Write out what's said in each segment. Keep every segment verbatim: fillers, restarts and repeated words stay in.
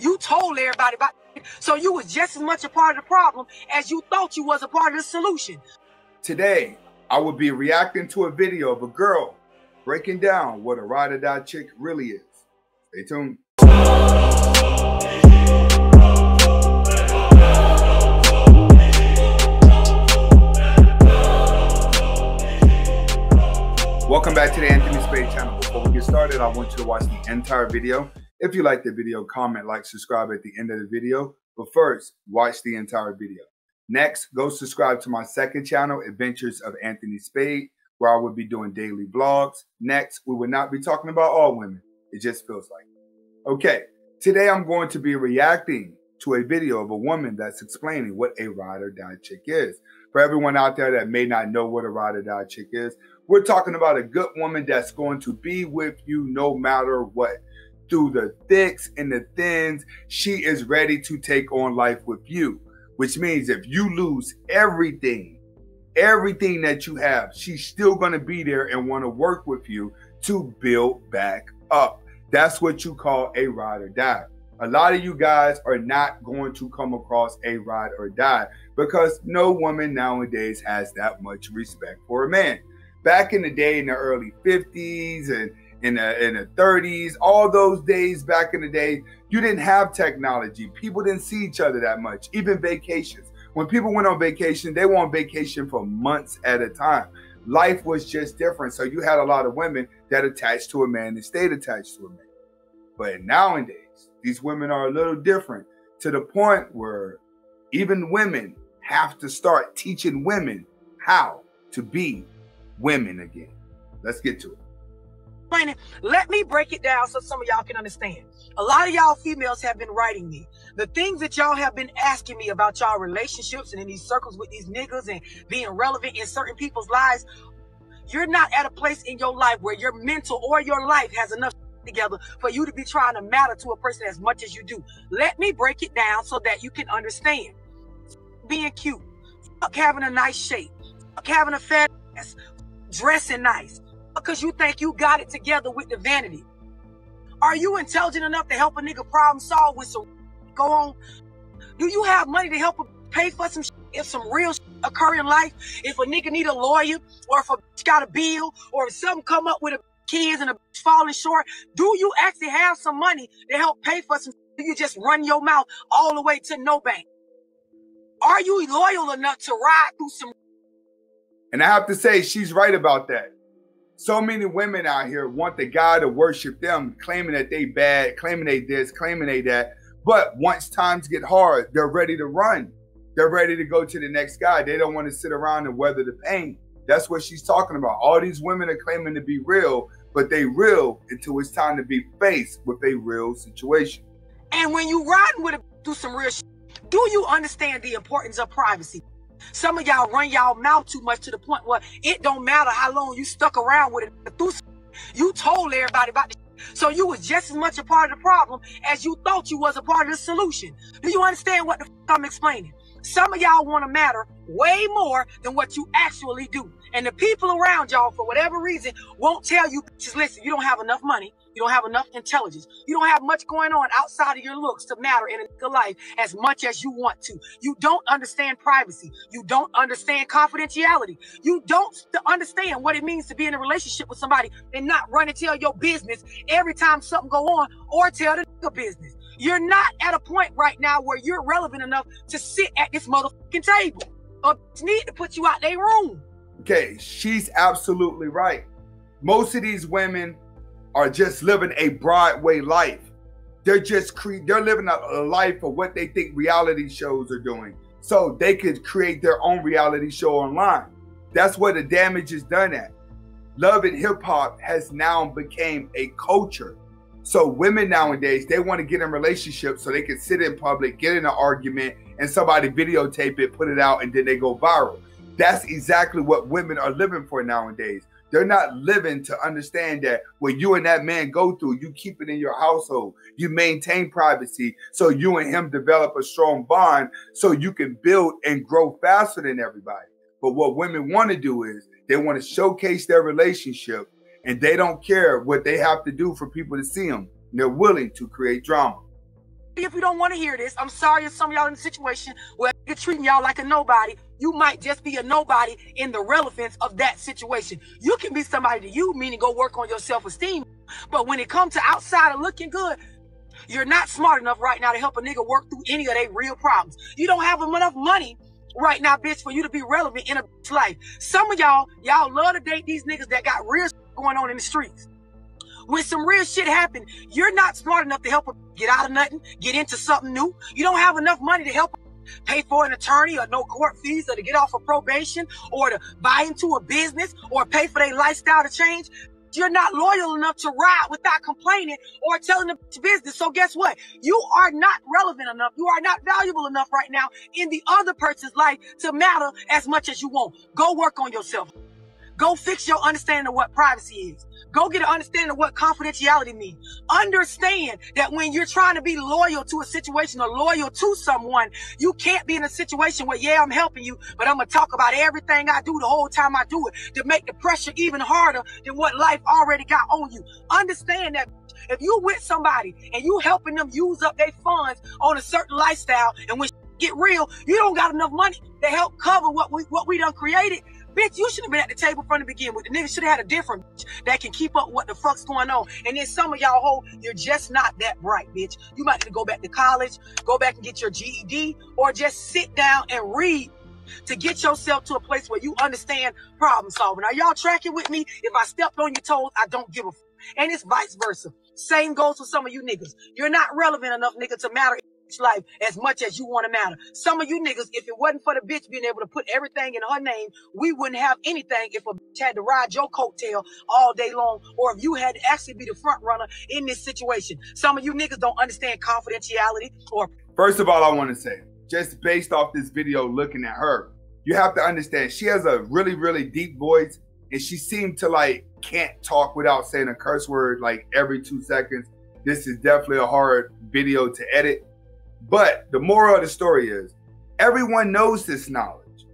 You told everybody about it, so you was just as much a part of the problem as you thought you was a part of the solution. Today, I will be reacting to a video of a girl breaking down what a ride or die chick really is. Stay tuned. Welcome back to the Anthony Spade channel. Before we get started, I want you to watch the entire video. If you like the video, comment, like, subscribe at the end of the video. But first, watch the entire video. Next, go subscribe to my second channel, Adventures of Anthony Spade, where I will be doing daily vlogs. Next, we will not be talking about all women. It just feels like it. Okay, today I'm going to be reacting to a video of a woman that's explaining what a ride or die chick is. For everyone out there that may not know what a ride or die chick is, we're talking about a good woman that's going to be with you no matter what. Through the thicks and the thins, she is ready to take on life with you. Which means if you lose everything, everything that you have, she's still going to be there and want to work with you to build back up. That's what you call a ride or die. A lot of you guys are not going to come across a ride or die because no woman nowadays has that much respect for a man. Back in the day, in the early fifties and in the, in the thirties, all those days back in the day, you didn't have technology. People didn't see each other that much, even vacations. When people went on vacation, they went on vacation for months at a time. Life was just different. So you had a lot of women that attached to a man and stayed attached to a man. But nowadays, these women are a little different to the point where even women have to start teaching women how to be women again. Let's get to it. Let me break it down so some of y'all can understand. A lot of y'all females have been writing me. The things that y'all have been asking me about y'all relationships and in these circles with these niggas and being relevant in certain people's lives, you're not at a place in your life where your mental or your life has enough together for you to be trying to matter to a person as much as you do. Let me break it down so that you can understand. Being cute, fuck having a nice shape, fuck having a fat ass, dressing nice, because you think you got it together with the vanity. Are you intelligent enough to help a nigga problem solve when some go on? Do you have money to help pay for some if some real occur in life? If a nigga need a lawyer, or if a bitch got a bill, or if something come up with a kids and a bitch falling short, do you actually have some money to help pay for some? Do you just run your mouth all the way to no bank? Are you loyal enough to ride through some? And I have to say, she's right about that. So many women out here want the guy to worship them, claiming that they bad, claiming they this, claiming they that. But once times get hard, they're ready to run. They're ready to go to the next guy. They don't want to sit around and weather the pain. That's what she's talking about. All these women are claiming to be real, but they real until it's time to be faced with a real situation. And when you riding with a do some real shit, do you understand the importance of privacy? Some of y'all run y'all mouth too much to the point where it don't matter how long you stuck around with it. You told everybody about the shit, so you was just as much a part of the problem as you thought you was a part of the solution. Do you understand what the f I'm explaining? Some of y'all want to matter way more than what you actually do. And the people around y'all, for whatever reason, won't tell you, just listen, you don't have enough money. You don't have enough intelligence. You don't have much going on outside of your looks to matter in a life as much as you want to. You don't understand privacy. You don't understand confidentiality. You don't understand what it means to be in a relationship with somebody and not run and tell your business every time something go on or tell the nigga business. You're not at a point right now where you're relevant enough to sit at this motherfucking table. Or need to put you out their room. Okay, she's absolutely right. Most of these women are just living a Broadway life. They're just cre they're living a, a life of what they think reality shows are doing, so they could create their own reality show online. That's where the damage is done at. Love and hip hop has now become a culture. So women nowadays, they want to get in relationships so they can sit in public, get in an argument, and somebody videotape it, put it out, and then they go viral. That's exactly what women are living for nowadays. They're not living to understand that what you and that man go through, you keep it in your household. You maintain privacy so you and him develop a strong bond so you can build and grow faster than everybody. But what women want to do is they want to showcase their relationship, and they don't care what they have to do for people to see them. They're willing to create drama. if you don't want to hear this, I'm sorry if some of y'all in a situation where you're treating y'all like a nobody. You might just be a nobody in the relevance of that situation. You can be somebody to you, meaning go work on your self-esteem. But when it comes to outside of looking good, you're not smart enough right now to help a nigga work through any of their real problems. You don't have enough money right now, bitch, for you to be relevant in a bitch life. Some of y'all, y'all love to date these niggas that got real shit going on in the streets. When some real shit happen, you're not smart enough to help her get out of nothing, get into something new. You don't have enough money to help her pay for an attorney or no court fees or to get off of probation or to buy into a business or pay for their lifestyle to change. You're not loyal enough to ride without complaining or telling them to business. So guess what? You are not relevant enough. You are not valuable enough right now in the other person's life to matter as much as you want. Go work on yourself. Go fix your understanding of what privacy is. Go get an understanding of what confidentiality means. Understand that when you're trying to be loyal to a situation or loyal to someone, you can't be in a situation where, yeah, I'm helping you, but I'm going to talk about everything I do the whole time I do it to make the pressure even harder than what life already got on you. Understand that if you with somebody and you helping them use up their funds on a certain lifestyle, and when get real, you don't got enough money to help cover what we, what we done created. Bitch, you should have been at the table from the beginning with. The nigga should have had a different bitch that can keep up with what the fuck's going on. And then some of y'all hold, you're just not that bright, bitch. You might need to go back to college, go back and get your G E D, or just sit down and read to get yourself to a place where you understand problem solving. Are y'all tracking with me? If I stepped on your toes, I don't give a fuck. And it's vice versa. Same goes for some of you niggas. You're not relevant enough, nigga, to matter life as much as you want to matter. Some of you niggas, if it wasn't for the bitch being able to put everything in her name, we wouldn't have anything if a bitch had to ride your coattail all day long, or if you had to actually be the front runner in this situation. Some of you niggas don't understand confidentiality or... First of all, I want to say, just based off this video looking at her, you have to understand she has a really, really deep voice, and she seemed to like can't talk without saying a curse word like every two seconds. This is definitely a hard video to edit. But the moral of the story is, everyone knows this knowledge.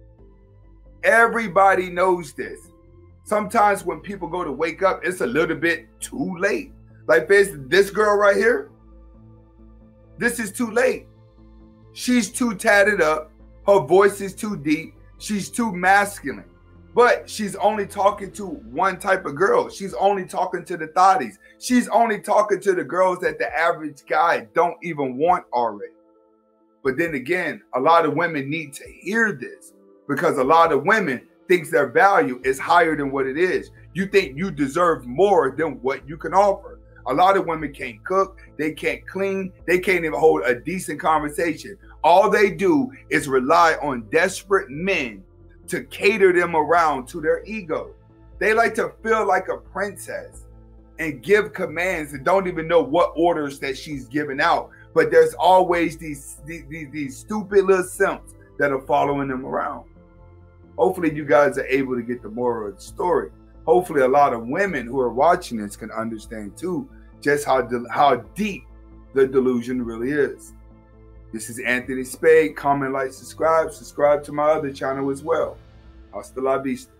Everybody knows this. Sometimes when people go to wake up, it's a little bit too late. Like this, this girl right here, this is too late. She's too tatted up. Her voice is too deep. She's too masculine. But she's only talking to one type of girl. She's only talking to the thotties. She's only talking to the girls that the average guy don't even want already. But then again, a lot of women need to hear this because a lot of women thinks their value is higher than what it is. You think you deserve more than what you can offer. A lot of women can't cook, they can't clean, they can't even hold a decent conversation. All they do is rely on desperate men to cater them around to their ego. They like to feel like a princess and give commands and don't even know what orders that she's giving out. But there's always these, these, these stupid little simps that are following them around. Hopefully you guys are able to get the moral of the story. Hopefully a lot of women who are watching this can understand too just how, how deep the delusion really is. This is Anthony Spade. Comment, like, subscribe. Subscribe to my other channel as well. Hasta la vista.